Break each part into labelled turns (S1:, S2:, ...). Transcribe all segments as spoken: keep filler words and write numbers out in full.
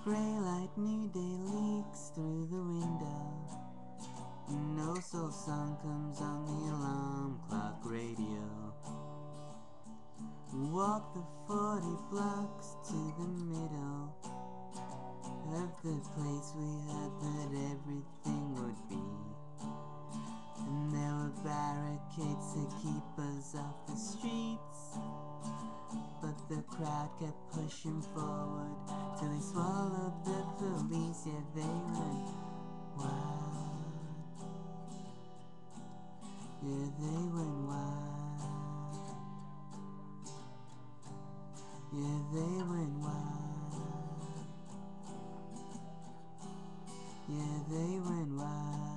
S1: grey light, new day leaks through the window. No soul song comes on the alarm clock radio. Walk the forty blocks to the middle of the place we heard that everything would be. And there were barricades to keep us off the streets, but the crowd kept pushing forward till they swallowed the police. Yeah, they went wild. Yeah, they went wild. Yeah, they went wild. Yeah, they went wild.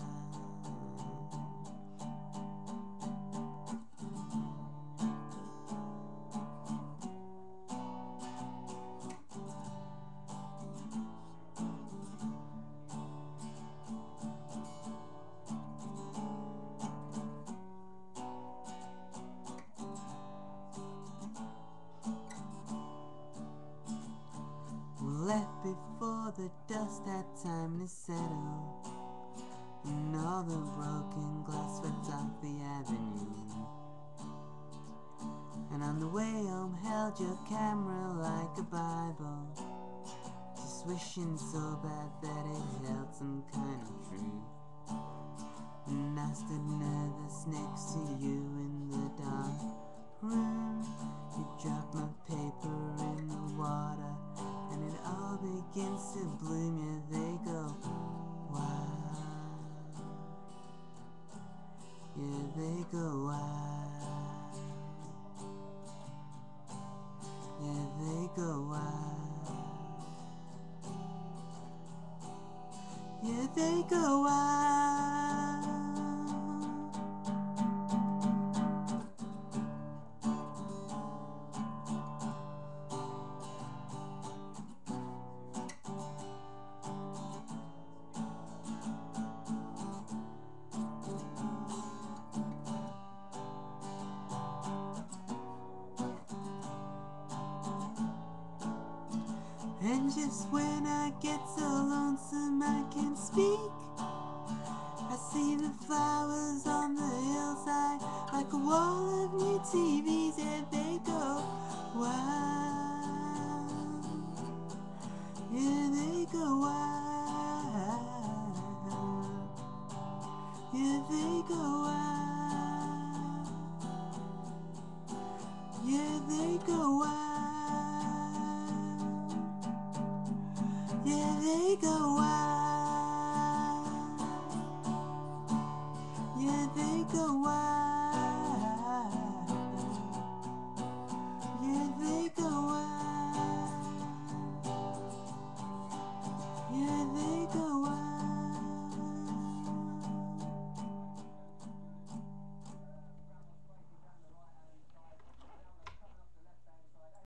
S1: Left before the dust had time to settle, and all the broken glass swept off the avenue. And on the way home held your camera like a Bible, just wishing so bad that it held some kind of truth. And I stood nervous next to you in the dark room. You dropped my paper in the water, and it all begins to bloom. Yeah, they go wild. Yeah, they go wild. Yeah, they go wild. Yeah, they go wild. And just when I get so lonesome I can speak, I see the flowers on the hillside like a wall of new T Vs. Yeah, they go wild. Yeah, they go wild. Yeah, they go wild. Yeah, they go wild. Yeah, they go wild.